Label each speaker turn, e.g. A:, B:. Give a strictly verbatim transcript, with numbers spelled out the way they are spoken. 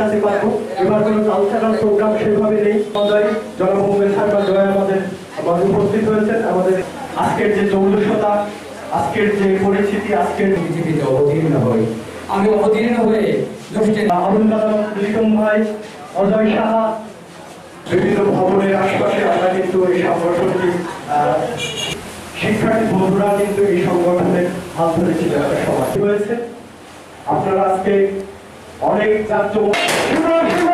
A: জানাতে পারবো। এবার কোনো কালচারাল প্রোগ্রাম সেভাবে নেই। জনমঙ্গল সার্কাল জয় আমাদের উপস্থিত হয়েছেন। আমাদের আজকের যে চৌলসতা, আজকের যে পরিস্থিতি, আজকের পৃথিবীতে অবতীর্ণ হই আমি অবতীর্ণ হয়ে আবুল কালাম লিটন ভাই, অজয় সাহা, বিভিন্ন ভবনের আশপাশে আমরা কিন্তু এই সংগঠনটি শিক্ষার্থী বন্ধুরা কিন্তু এই সংগঠনের হাত ধরেছিল একটা সমাজ হয়েছে। আপনারা আজকে অনেক জাতীয়